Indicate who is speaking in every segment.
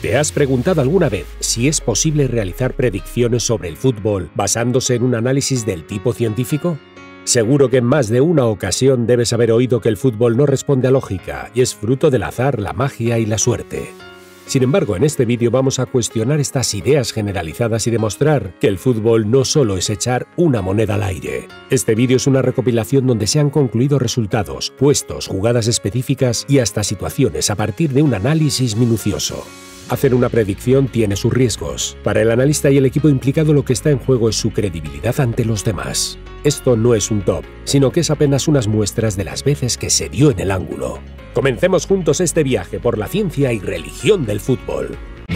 Speaker 1: ¿Te has preguntado alguna vez si es posible realizar predicciones sobre el fútbol basándose en un análisis del tipo científico? Seguro que en más de una ocasión debes haber oído que el fútbol no responde a lógica y es fruto del azar, la magia y la suerte. Sin embargo, en este vídeo vamos a cuestionar estas ideas generalizadas y demostrar que el fútbol no solo es echar una moneda al aire. Este vídeo es una recopilación donde se han concluido resultados, puestos, jugadas específicas y hasta situaciones a partir de un análisis minucioso. Hacer una predicción tiene sus riesgos. Para el analista y el equipo implicado lo que está en juego es su credibilidad ante los demás. Esto no es un top, sino que es apenas unas muestras de las veces que se dio en el ángulo. Comencemos juntos este viaje por la ciencia y religión del fútbol.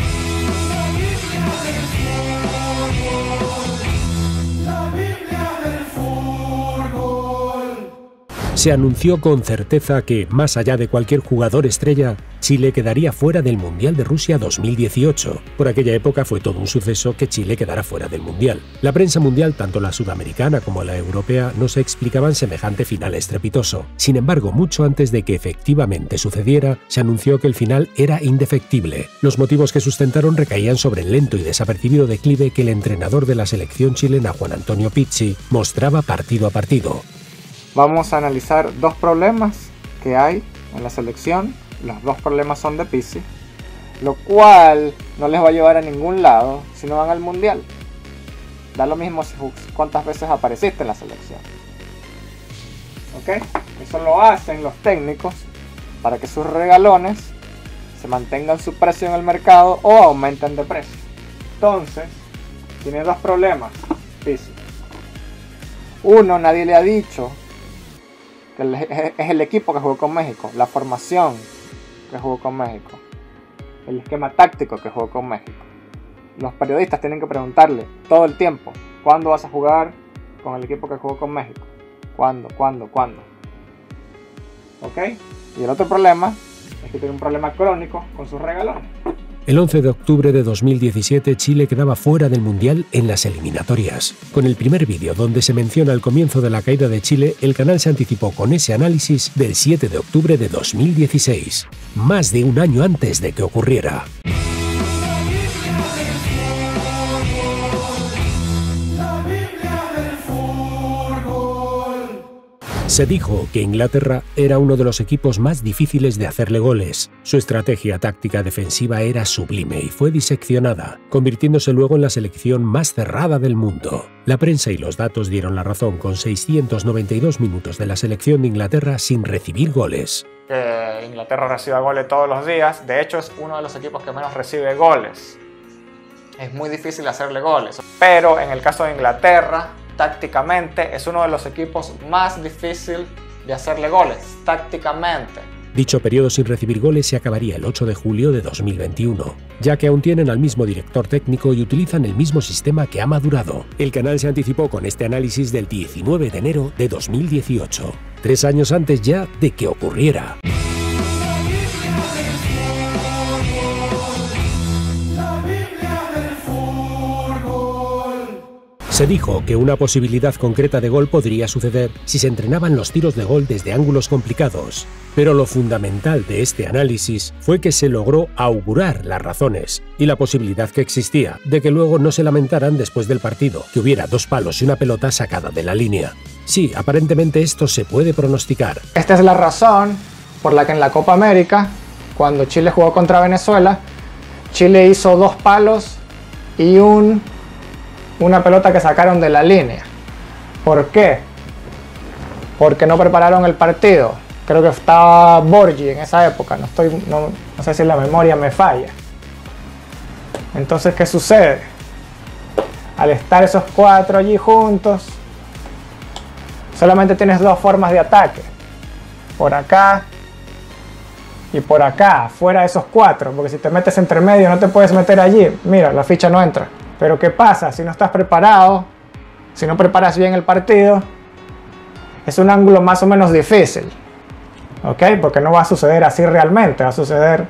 Speaker 1: Se anunció con certeza que, más allá de cualquier jugador estrella, Chile quedaría fuera del Mundial de Rusia 2018. Por aquella época fue todo un suceso que Chile quedara fuera del Mundial. La prensa mundial, tanto la sudamericana como la europea, no se explicaban semejante final estrepitoso. Sin embargo, mucho antes de que efectivamente sucediera, se anunció que el final era indefectible. Los motivos que sustentaron recaían sobre el lento y desapercibido declive que el entrenador de la selección chilena, Juan Antonio Pizzi, mostraba partido a partido.
Speaker 2: Vamos a analizar dos problemas que hay en la selección. Los dos problemas son de Pizzi, lo cual no les va a llevar a ningún lado si no van al mundial. Da lo mismo cuántas veces apareciste en la selección. ¿Ok? Eso lo hacen los técnicos para que sus regalones se mantengan su precio en el mercado o aumenten de precio. Entonces, tiene dos problemas Pizzi. Uno, nadie le ha dicho que es el equipo que jugó con México, la formación que jugó con México, el esquema táctico que jugó con México. Los periodistas tienen que preguntarle todo el tiempo: ¿cuándo vas a jugar con el equipo que jugó con México? ¿Cuándo? ¿Ok? Y el otro problema es que tiene un problema crónico con sus regalones.
Speaker 1: El 11 de octubre de 2017, Chile quedaba fuera del Mundial en las eliminatorias. Con el primer vídeo donde se menciona el comienzo de la caída de Chile, el canal se anticipó con ese análisis del 7 de octubre de 2016, más de un año antes de que ocurriera. Se dijo que Inglaterra era uno de los equipos más difíciles de hacerle goles. Su estrategia táctica defensiva era sublime y fue diseccionada, convirtiéndose luego en la selección más cerrada del mundo. La prensa y los datos dieron la razón con 692 minutos de la selección de Inglaterra sin recibir goles.
Speaker 2: Inglaterra recibe goles todos los días. De hecho, es uno de los equipos que menos recibe goles. Es muy difícil hacerle goles. Pero en el caso de Inglaterra, tácticamente es uno de los equipos más difíciles de hacerle goles, tácticamente.
Speaker 1: Dicho periodo sin recibir goles se acabaría el 8 de julio de 2021, ya que aún tienen al mismo director técnico y utilizan el mismo sistema que ha madurado. El canal se anticipó con este análisis del 19 de enero de 2018, 3 años antes ya de que ocurriera. Se dijo que una posibilidad concreta de gol podría suceder si se entrenaban los tiros de gol desde ángulos complicados, pero lo fundamental de este análisis fue que se logró augurar las razones y la posibilidad que existía de que luego no se lamentaran después del partido, que hubiera 2 palos y una pelota sacada de la línea. Sí, aparentemente esto se puede pronosticar.
Speaker 2: Esta es la razón por la que en la Copa América, cuando Chile jugó contra Venezuela, Chile hizo 2 palos y una pelota que sacaron de la línea. ¿Por qué? Porque no prepararon el partido. Creo que estaba Borgi en esa época. No sé si la memoria me falla. Entonces, ¿qué sucede? Al estar esos 4 allí juntos, solamente tienes 2 formas de ataque. Por acá y por acá, fuera de esos 4. Porque si te metes entre medio no te puedes meter allí. Mira, la ficha no entra. Pero ¿qué pasa? Si no estás preparado, si no preparas bien el partido, es un ángulo más o menos difícil. ¿Ok? Porque no va a suceder así realmente, va a suceder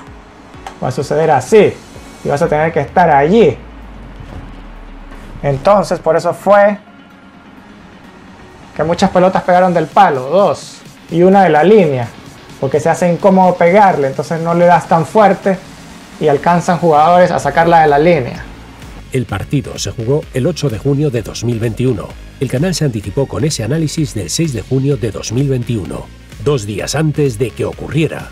Speaker 2: así. Y vas a tener que estar allí. Entonces, por eso fue que muchas pelotas pegaron del palo, 2, y una de la línea. Porque se hace incómodo pegarle, entonces no le das tan fuerte y alcanzan jugadores a sacarla de la línea.
Speaker 1: El partido se jugó el 8 de junio de 2021. El canal se anticipó con ese análisis del 6 de junio de 2021, 2 días antes de que ocurriera.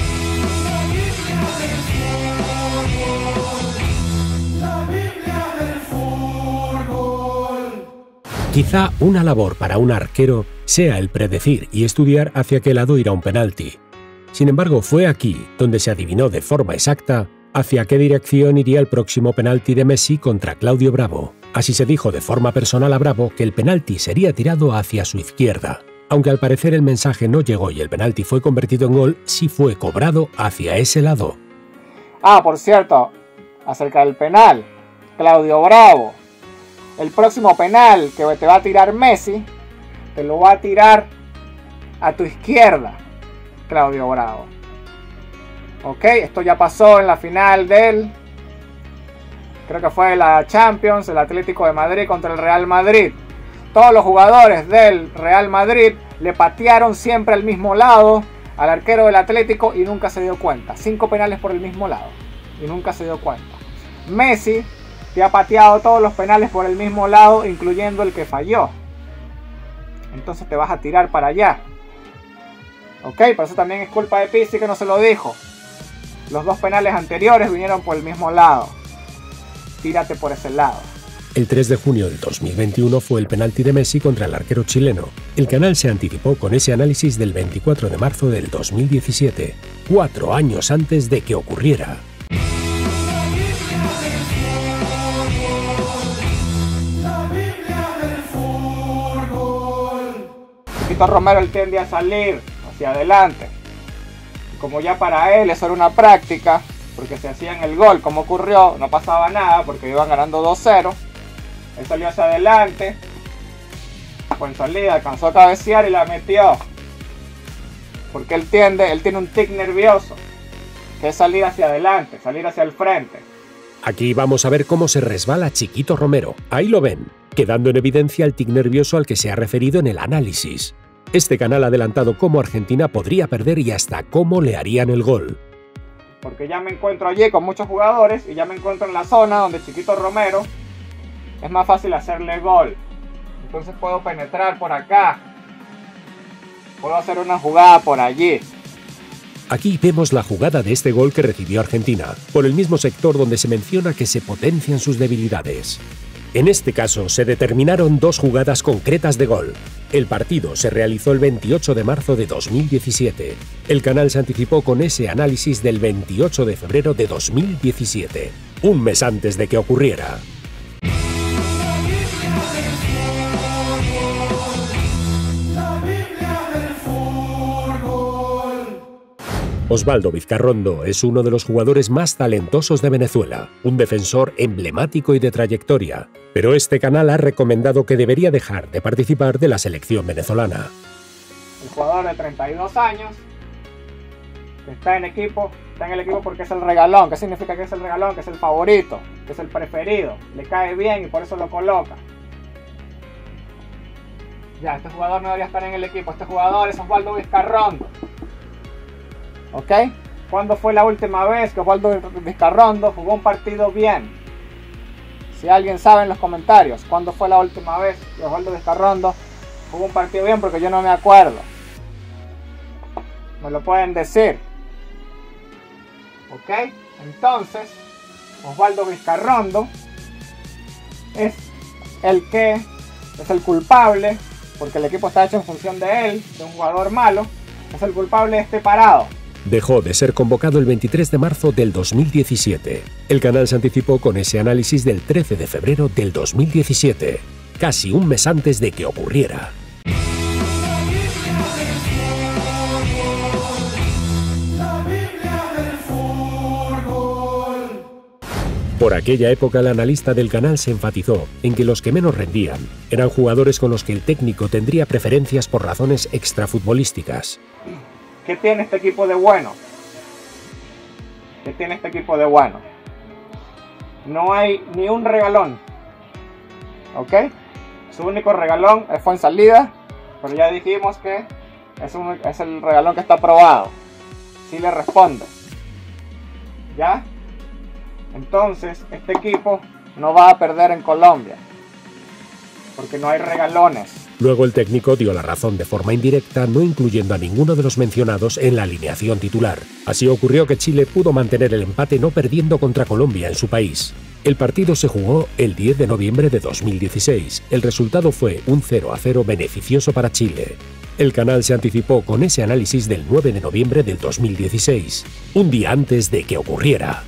Speaker 1: Quizá una labor para un arquero sea el predecir y estudiar hacia qué lado irá un penalti. Sin embargo, fue aquí donde se adivinó de forma exacta hacia qué dirección iría el próximo penalti de Messi contra Claudio Bravo. Así se dijo de forma personal a Bravo que el penalti sería tirado hacia su izquierda. Aunque al parecer el mensaje no llegó y el penalti fue convertido en gol, sí fue cobrado hacia ese lado.
Speaker 2: Ah, por cierto, acerca del penal, Claudio Bravo. El próximo penal que te va a tirar Messi, te lo va a tirar a tu izquierda, Claudio Bravo. Ok, esto ya pasó en la final creo que fue la Champions, el Atlético de Madrid contra el Real Madrid. Todos los jugadores del Real Madrid le patearon siempre al mismo lado al arquero del Atlético y nunca se dio cuenta. 5 penales por el mismo lado y nunca se dio cuenta. Messi te ha pateado todos los penales por el mismo lado, incluyendo el que falló. Entonces te vas a tirar para allá. Ok, por eso también es culpa de Pizzi que no se lo dijo. Los 2 penales anteriores vinieron por el mismo lado. Tírate por ese lado.
Speaker 1: El 3 de junio del 2021 fue el penalti de Messi contra el arquero chileno. El canal se anticipó con ese análisis del 24 de marzo del 2017, 4 años antes de que ocurriera.
Speaker 2: Chiquito Romero él tiende a salir hacia adelante. Como ya para él eso era una práctica, porque se hacían el gol, como ocurrió, no pasaba nada porque iban ganando 2-0. Él salió hacia adelante, fue en salida, alcanzó a cabecear y la metió. Porque él tiene un tic nervioso, que es salir hacia adelante, salir hacia el frente.
Speaker 1: Aquí vamos a ver cómo se resbala Chiquito Romero. Ahí lo ven, quedando en evidencia el tic nervioso al que se ha referido en el análisis. Este canal ha adelantado cómo Argentina podría perder y hasta cómo le harían el gol.
Speaker 2: Porque ya me encuentro allí con muchos jugadores y ya me encuentro en la zona donde Chiquito Romero es más fácil hacerle gol. Entonces puedo penetrar por acá. Puedo hacer una jugada por allí.
Speaker 1: Aquí vemos la jugada de este gol que recibió Argentina, por el mismo sector donde se menciona que se potencian sus debilidades. En este caso se determinaron 2 jugadas concretas de gol. El partido se realizó el 28 de marzo de 2017. El canal se anticipó con ese análisis del 28 de febrero de 2017, un mes antes de que ocurriera. Osvaldo Vizcarrondo es uno de los jugadores más talentosos de Venezuela, un defensor emblemático y de trayectoria, pero este canal ha recomendado que debería dejar de participar de la selección venezolana.
Speaker 2: El jugador de 32 años está en el equipo porque es el regalón. ¿Qué significa que es el regalón? Que es el favorito, que es el preferido, le cae bien y por eso lo coloca. Ya, este jugador no debería estar en el equipo, este jugador es Osvaldo Vizcarrondo. ¿Ok? ¿Cuándo fue la última vez que Osvaldo Vizcarrondo jugó un partido bien? Si alguien sabe en los comentarios, ¿cuándo fue la última vez que Osvaldo Vizcarrondo jugó un partido bien? Porque yo no me acuerdo. Me lo pueden decir. ¿Ok? Entonces, Osvaldo Vizcarrondo es el culpable, porque el equipo está hecho en función de él, de un jugador malo, es el culpable de este parado.
Speaker 1: Dejó de ser convocado el 23 de marzo del 2017. El canal se anticipó con ese análisis del 13 de febrero del 2017, casi un mes antes de que ocurriera. Por aquella época, el analista del canal se enfatizó en que los que menos rendían eran jugadores con los que el técnico tendría preferencias por razones extrafutbolísticas.
Speaker 2: ¿Qué tiene este equipo de bueno? ¿Qué tiene este equipo de bueno? No hay ni un regalón. ¿Ok? Su único regalón fue en salida, pero ya dijimos que es el regalón que está aprobado. Sí le responde. ¿Ya? Entonces, este equipo no va a perder en Colombia, porque no hay regalones.
Speaker 1: Luego el técnico dio la razón de forma indirecta, no incluyendo a ninguno de los mencionados en la alineación titular. Así ocurrió que Chile pudo mantener el empate no perdiendo contra Colombia en su país. El partido se jugó el 10 de noviembre de 2016. El resultado fue un 0-0 beneficioso para Chile. El canal se anticipó con ese análisis del 9 de noviembre del 2016, un día antes de que ocurriera.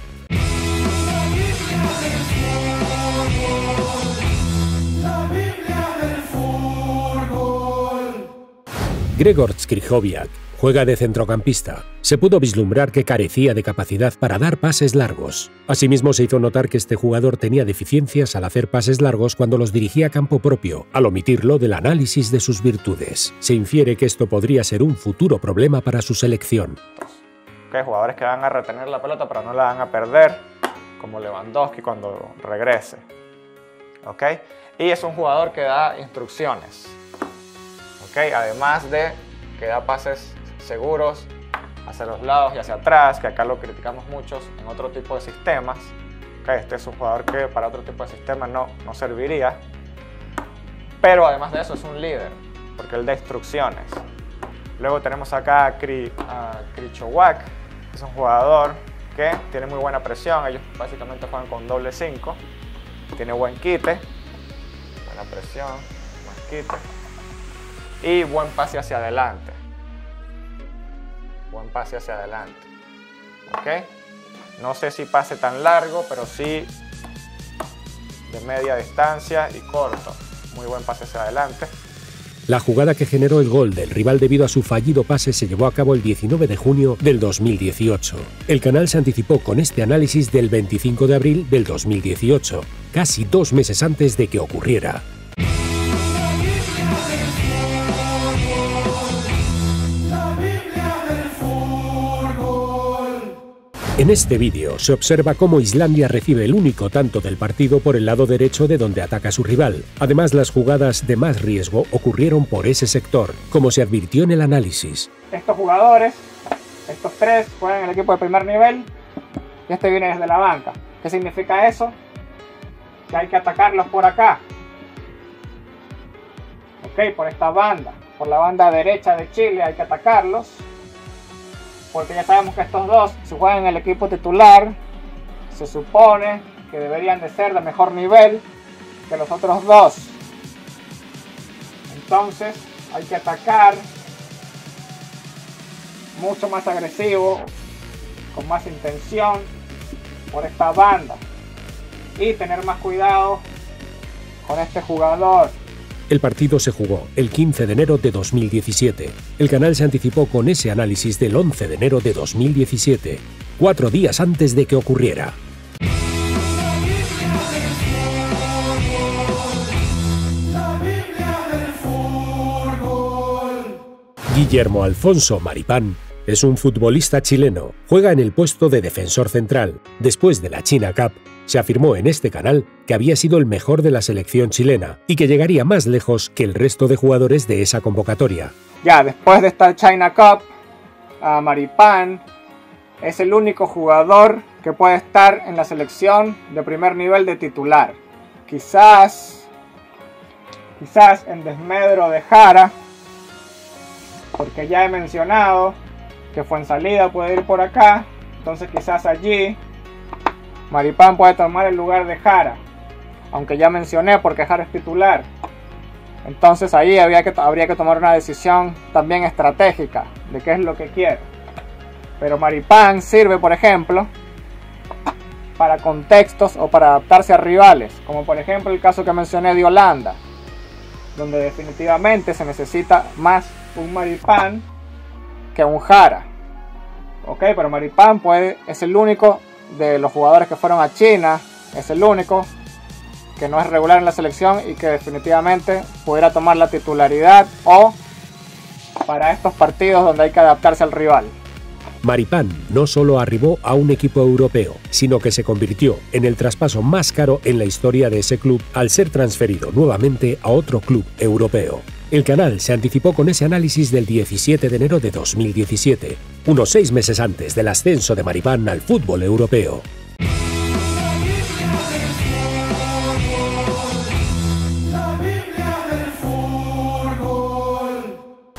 Speaker 1: Grzegorz Krychowiak juega de centrocampista. Se pudo vislumbrar que carecía de capacidad para dar pases largos. Asimismo, se hizo notar que este jugador tenía deficiencias al hacer pases largos cuando los dirigía a campo propio, al omitirlo del análisis de sus virtudes. Se infiere que esto podría ser un futuro problema para su selección.
Speaker 2: Jugadores que van a retener la pelota pero no la van a perder, como Lewandowski cuando regrese. Y es un jugador que da instrucciones. Además de que da pases seguros hacia los lados y hacia atrás, que acá lo criticamos muchos en otro tipo de sistemas. Este es un jugador que para otro tipo de sistema no serviría. Pero además de eso es un líder, porque él da instrucciones. Luego tenemos acá a Krychowiak, que es un jugador que tiene muy buena presión. Ellos básicamente juegan con doble 5. Tiene buen quite, buena presión, buen quite. Y buen pase hacia adelante. Buen pase hacia adelante. No sé si pase tan largo, pero sí de media distancia y corto. Muy buen pase hacia adelante.
Speaker 1: La jugada que generó el gol del rival debido a su fallido pase se llevó a cabo el 19 de junio del 2018. El canal se anticipó con este análisis del 25 de abril del 2018, casi 2 meses antes de que ocurriera. En este vídeo se observa cómo Islandia recibe el único tanto del partido por el lado derecho de donde ataca a su rival. Además, las jugadas de más riesgo ocurrieron por ese sector, como se advirtió en el análisis.
Speaker 2: Estos jugadores, estos 3, juegan en el equipo de primer nivel y este viene desde la banca. ¿Qué significa eso? Que hay que atacarlos por acá. Por esta banda, por la banda derecha de Chile hay que atacarlos. Porque ya sabemos que estos dos, si juegan en el equipo titular, se supone que deberían de ser de mejor nivel que los otros dos. Entonces hay que atacar mucho más agresivo, con más intención, por esta banda. Y tener más cuidado con este jugador.
Speaker 1: El partido se jugó el 15 de enero de 2017. El canal se anticipó con ese análisis del 11 de enero de 2017, 4 días antes de que ocurriera. Guillermo Alfonso Maripán es un futbolista chileno. Juega en el puesto de defensor central. Después de la China Cup, se afirmó en este canal que había sido el mejor de la selección chilena y que llegaría más lejos que el resto de jugadores de esa convocatoria.
Speaker 2: Ya, después de esta China Cup, Maripán es el único jugador que puede estar en la selección de primer nivel de titular. Quizás en desmedro de Jara, porque ya he mencionado que Fuenzalida puede ir por acá, entonces quizás allí Maripán puede tomar el lugar de Jara, aunque ya mencioné porque Jara es titular. Entonces ahí habría que tomar una decisión también estratégica de qué es lo que quiere. Pero Maripán sirve, por ejemplo, para contextos o para adaptarse a rivales, como por ejemplo el caso que mencioné de Holanda, donde definitivamente se necesita más un Maripán que un Jara. Pero Maripán es el único de los jugadores que fueron a China, es el único que no es regular en la selección y que definitivamente pudiera tomar la titularidad o para estos partidos donde hay que adaptarse al rival.
Speaker 1: Maripán no solo arribó a un equipo europeo, sino que se convirtió en el traspaso más caro en la historia de ese club al ser transferido nuevamente a otro club europeo. El canal se anticipó con ese análisis del 17 de enero de 2017, unos 6 meses antes del ascenso de Maripán al fútbol europeo.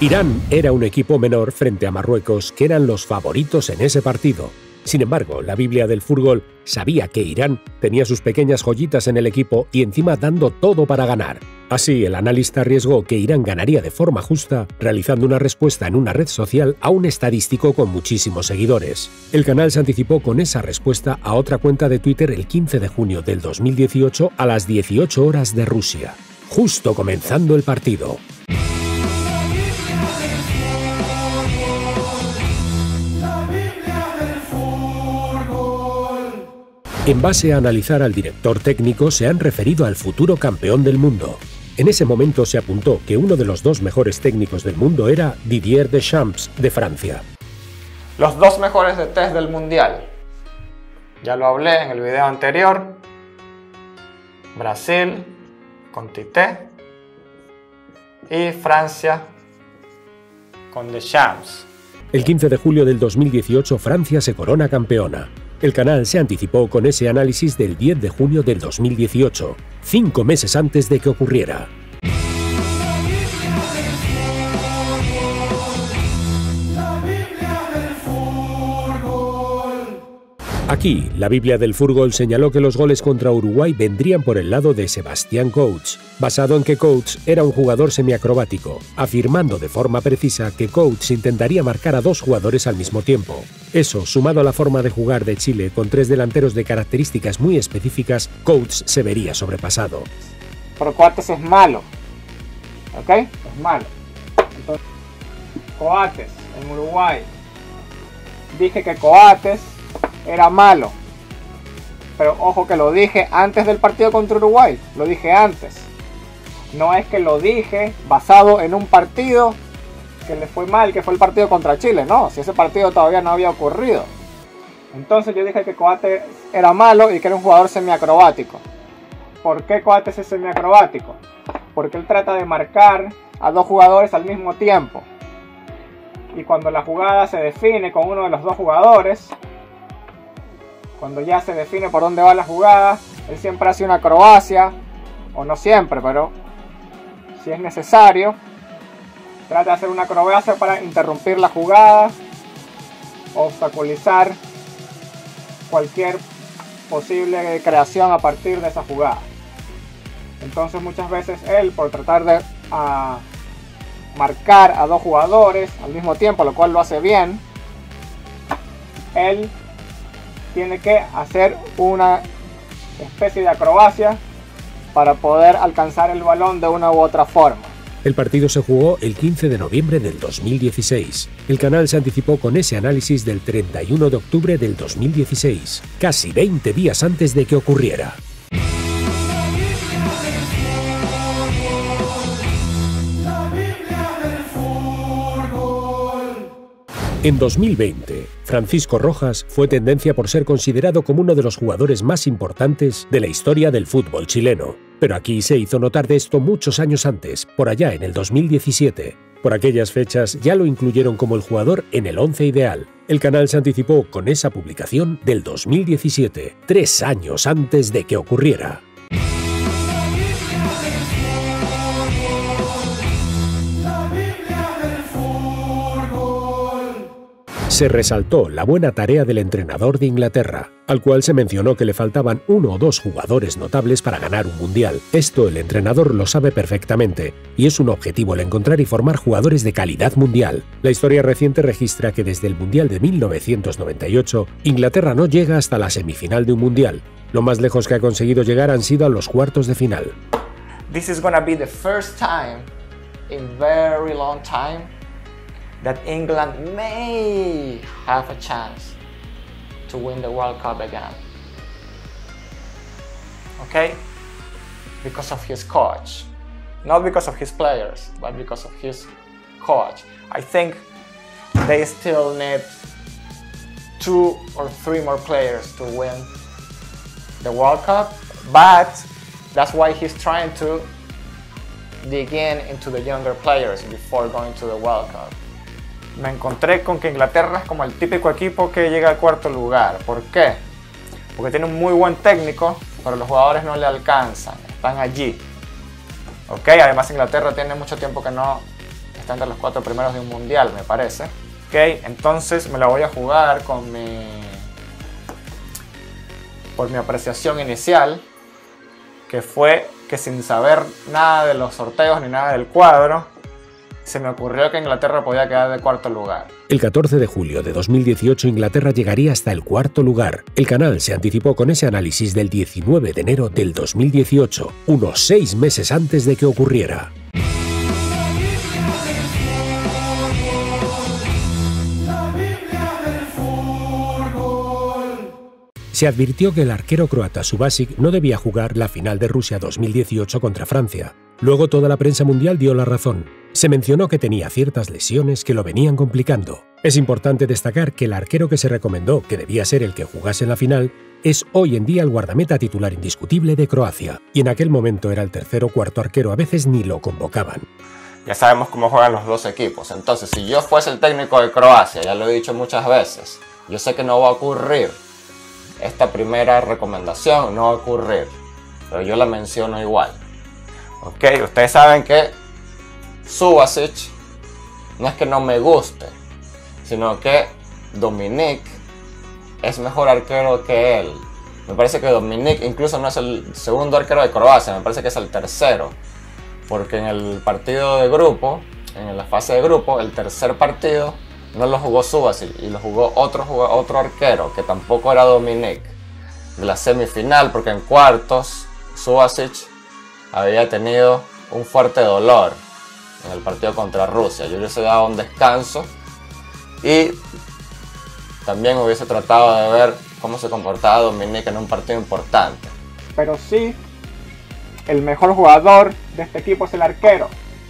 Speaker 1: Irán era un equipo menor frente a Marruecos, que eran los favoritos en ese partido. Sin embargo, la Biblia del fútbol sabía que Irán tenía sus pequeñas joyitas en el equipo y encima dando todo para ganar. Así, el analista arriesgó que Irán ganaría de forma justa, realizando una respuesta en una red social a un estadístico con muchísimos seguidores. El canal se anticipó con esa respuesta a otra cuenta de Twitter el 15 de junio del 2018 a las 18 horas de Rusia, justo comenzando el partido. En base a analizar al director técnico, se han referido al futuro campeón del mundo. En ese momento se apuntó que uno de los dos mejores técnicos del mundo era Didier Deschamps, de Francia.
Speaker 2: Los dos mejores DTs del mundial. Ya lo hablé en el video anterior. Brasil con Tite y Francia con Deschamps.
Speaker 1: El 15 de julio del 2018, Francia se corona campeona. El canal se anticipó con ese análisis del 10 de junio del 2018, 5 meses antes de que ocurriera. Aquí, la Biblia del fútbol señaló que los goles contra Uruguay vendrían por el lado de Sebastián Couch, basado en que Couch era un jugador semiacrobático, afirmando de forma precisa que Couch intentaría marcar a dos jugadores al mismo tiempo. Eso, sumado a la forma de jugar de Chile con tres delanteros de características muy específicas, Couch se vería sobrepasado.
Speaker 2: Pero Coates es malo, ¿ok? Es malo. Entonces, Coates en Uruguay. Dije que Coates era malo, pero ojo que lo dije antes del partido contra Uruguay, lo dije antes. No es que lo dije basado en un partido que le fue mal, que fue el partido contra Chile, no, si ese partido todavía no había ocurrido. Entonces yo dije que Coates era malo y que era un jugador semiacrobático. ¿Por qué Coates es semiacrobático? Porque él trata de marcar a dos jugadores al mismo tiempo. Y cuando la jugada se define con uno de los dos jugadores, cuando ya se define por dónde va la jugada, él siempre hace una acrobacia, o no siempre, pero si es necesario, trata de hacer una acrobacia para interrumpir la jugada, obstaculizar cualquier posible creación a partir de esa jugada. Entonces muchas veces él, por tratar de marcar a dos jugadores al mismo tiempo, lo cual lo hace bien, él tiene que hacer una especie de acrobacia para poder alcanzar el balón de una u otra forma.
Speaker 1: El partido se jugó el 15 de noviembre del 2016. El canal se anticipó con ese análisis del 31 de octubre del 2016, casi 20 días antes de que ocurriera. En 2020, Francisco Rojas fue tendencia por ser considerado como uno de los jugadores más importantes de la historia del fútbol chileno. Pero aquí se hizo notar de esto muchos años antes, por allá en el 2017. Por aquellas fechas ya lo incluyeron como el jugador en el 11 ideal. El canal se anticipó con esa publicación del 2017, 3 años antes de que ocurriera. Se resaltó la buena tarea del entrenador de Inglaterra, al cual se mencionó que le faltaban 1 o 2 jugadores notables para ganar un mundial. Esto el entrenador lo sabe perfectamente, y es un objetivo el encontrar y formar jugadores de calidad mundial. La historia reciente registra que desde el Mundial de 1998, Inglaterra no llega hasta la semifinal de un mundial. Lo más lejos que ha conseguido llegar han sido a los cuartos de final.
Speaker 2: This is gonna be the first time in very long time that England may have a chance to win the World Cup again. Okay? Because of his coach. Not because of his players, but because of his coach. I think they still need 2 or 3 more players to win the World Cup, but that's why he's trying to dig into the younger players before going to the World Cup. Me encontré con que Inglaterra es como el típico equipo que llega al cuarto lugar. ¿Por qué? Porque tiene un muy buen técnico, pero los jugadores no le alcanzan, están allí. ¿Ok? Además Inglaterra tiene mucho tiempo que no está está entre los 4 primeros de un mundial, me parece. Ok, entonces me la voy a jugar por mi apreciación inicial, que fue que sin saber nada de los sorteos ni nada del cuadro, se me ocurrió que Inglaterra podía quedar de cuarto lugar.
Speaker 1: El 14 de julio de 2018 Inglaterra llegaría hasta el cuarto lugar. El canal se anticipó con ese análisis del 19 de enero del 2018, unos 6 meses antes de que ocurriera. Se advirtió que el arquero croata Subasic no debía jugar la final de Rusia 2018 contra Francia. Luego toda la prensa mundial dio la razón. Se mencionó que tenía ciertas lesiones que lo venían complicando. Es importante destacar que el arquero que se recomendó que debía ser el que jugase en la final es hoy en día el guardameta titular indiscutible de Croacia, y en aquel momento era el tercer o cuarto arquero, a veces ni lo convocaban.
Speaker 2: Ya sabemos cómo juegan los dos equipos, entonces si yo fuese el técnico de Croacia, ya lo he dicho muchas veces, yo sé que no va a ocurrir. Esta primera recomendación no va a ocurrir, pero yo la menciono igual. Ok, ustedes saben que Subasic no es que no me guste, sino que Dominik es mejor arquero que él. Me parece que Dominik incluso no es el segundo arquero de Croacia, me parece que es el tercero. Porque en el partido de grupo, en la fase de grupo, el tercer partido no lo jugó Subasic y lo jugó otro arquero que tampoco era Dominik, de la semifinal, porque en cuartos Subasic había tenido un fuerte dolor en el partido contra Rusia. Yo hubiese dado un descanso y también hubiese tratado de ver cómo se comportaba Dominik en un partido importante. Pero sí, el mejor jugador de este equipo es el arquero,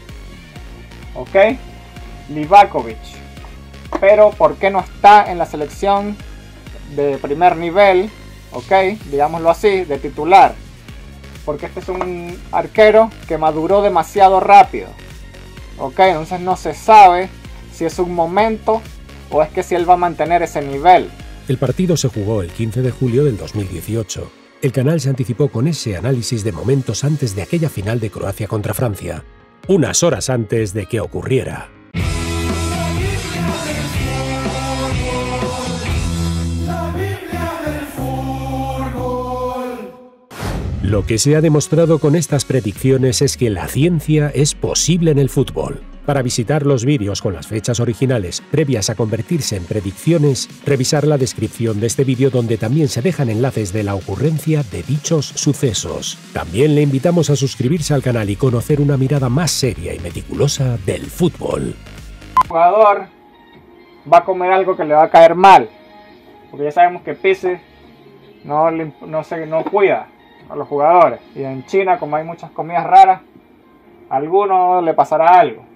Speaker 2: ¿ok? Livakovic. Pero ¿por qué no está en la selección de primer nivel? ¿Ok? Digámoslo así, de titular. Porque este es un arquero que maduró demasiado rápido. ¿Ok? Entonces no se sabe si es un momento o es que si él va a mantener ese nivel.
Speaker 1: El partido se jugó el 15 de julio del 2018. El canal se anticipó con ese análisis de momentos antes de aquella final de Croacia contra Francia, unas horas antes de que ocurriera. Lo que se ha demostrado con estas predicciones es que la ciencia es posible en el fútbol. Para visitar los vídeos con las fechas originales previas a convertirse en predicciones, revisar la descripción de este vídeo donde también se dejan enlaces de la ocurrencia de dichos sucesos. También le invitamos a suscribirse al canal y conocer una mirada más seria y meticulosa del fútbol.
Speaker 2: El jugador va a comer algo que le va a caer mal, porque ya sabemos que Pizzi no cuida a los jugadores, y en China, como hay muchas comidas raras, a alguno le pasará algo.